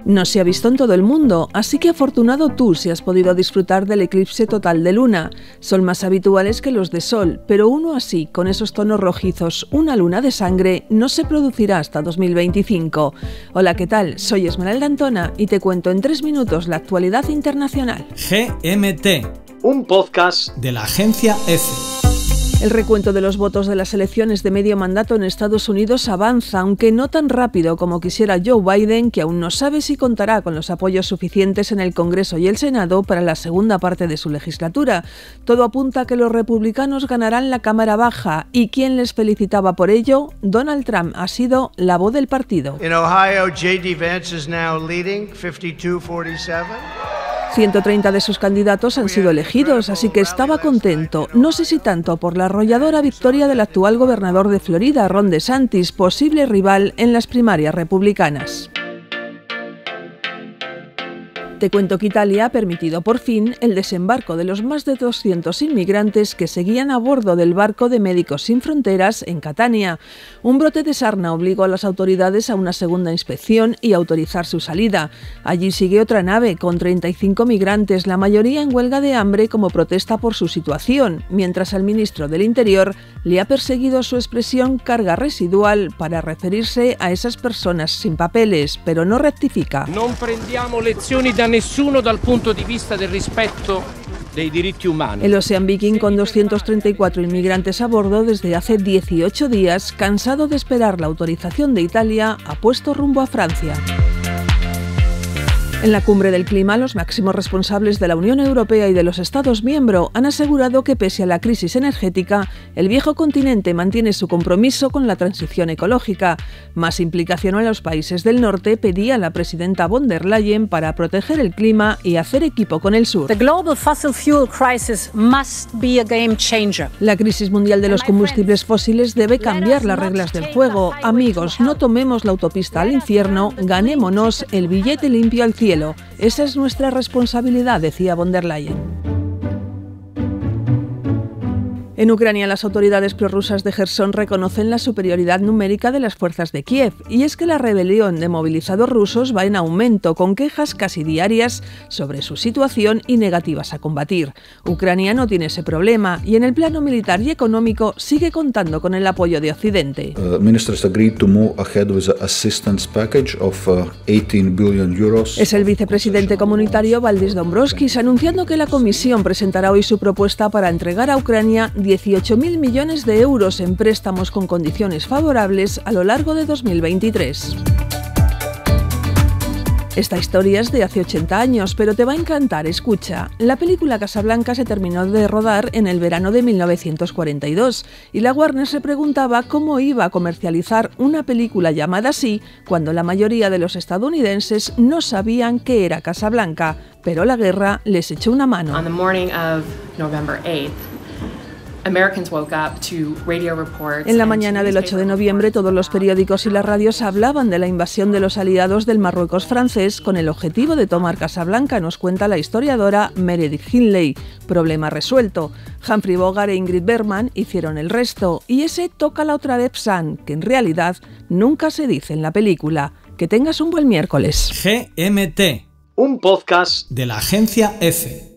No se ha visto en todo el mundo, así que afortunado tú si has podido disfrutar del eclipse total de luna. Son más habituales que los de sol, pero uno así, con esos tonos rojizos, una luna de sangre, no se producirá hasta 2025. Hola, ¿qué tal? Soy Esmeralda Antona y te cuento en 3 minutos la actualidad internacional. GMT, un podcast de la agencia EFE. El recuento de los votos de las elecciones de medio mandato en Estados Unidos avanza, aunque no tan rápido como quisiera Joe Biden, que aún no sabe si contará con los apoyos suficientes en el Congreso y el Senado para la segunda parte de su legislatura. Todo apunta a que los republicanos ganarán la Cámara Baja, y quien les felicitaba por ello, Donald Trump, ha sido la voz del partido. En Ohio, J.D. Vance is now leading 52-47. 130 de sus candidatos han sido elegidos, así que estaba contento. No sé si tanto por la arrolladora victoria del actual gobernador de Florida, Ron DeSantis, posible rival en las primarias republicanas. Te cuento que Italia ha permitido por fin el desembarco de los más de 200 inmigrantes que seguían a bordo del barco de Médicos Sin Fronteras en Catania. Un brote de sarna obligó a las autoridades a una segunda inspección y autorizar su salida. Allí sigue otra nave con 35 migrantes, la mayoría en huelga de hambre como protesta por su situación, mientras al ministro del Interior le ha perseguido su expresión carga residual para referirse a esas personas sin papeles, pero no rectifica. Non prendiamo lezioni da nessuno dal punto di vista del rispetto dei diritti umani. El Ocean Viking, con 234 inmigrantes a bordo desde hace 18 días, cansado de esperar la autorización de Italia, ha puesto rumbo a Francia. En la cumbre del clima, los máximos responsables de la Unión Europea y de los Estados miembros han asegurado que, pese a la crisis energética, el viejo continente mantiene su compromiso con la transición ecológica. Más implicación en los países del norte pedía la presidenta von der Leyen para proteger el clima y hacer equipo con el sur. The global fossil fuel crisis must be a game changer. La crisis mundial de los combustibles fósiles debe cambiar las reglas del juego. Amigos, no tomemos la autopista al infierno, ganémonos el billete limpio al cielo. Esa es nuestra responsabilidad, decía von der Leyen. En Ucrania, las autoridades prorrusas de Jersón reconocen la superioridad numérica de las fuerzas de Kiev, y es que la rebelión de movilizados rusos va en aumento, con quejas casi diarias sobre su situación y negativas a combatir. Ucrania no tiene ese problema y en el plano militar y económico sigue contando con el apoyo de Occidente. Es el vicepresidente comunitario Valdis Dombrovskis anunciando que la Comisión presentará hoy su propuesta para entregar a Ucrania 18.000 millones de euros en préstamos con condiciones favorables a lo largo de 2023. Esta historia es de hace 80 años, pero te va a encantar, escucha. La película Casablanca se terminó de rodar en el verano de 1942 y la Warner se preguntaba cómo iba a comercializar una película llamada así cuando la mayoría de los estadounidenses no sabían qué era Casablanca, pero la guerra les echó una mano. On the morning of November 8th, en la mañana del 8 de noviembre, todos los periódicos y las radios hablaban de la invasión de los aliados del Marruecos francés con el objetivo de tomar Casablanca, nos cuenta la historiadora Meredith Hindley. Problema resuelto. Humphrey Bogart e Ingrid Bergman hicieron el resto, y ese tócala otra vez San, que en realidad nunca se dice en la película. Que tengas un buen miércoles. GMT, un podcast de la agencia EFE.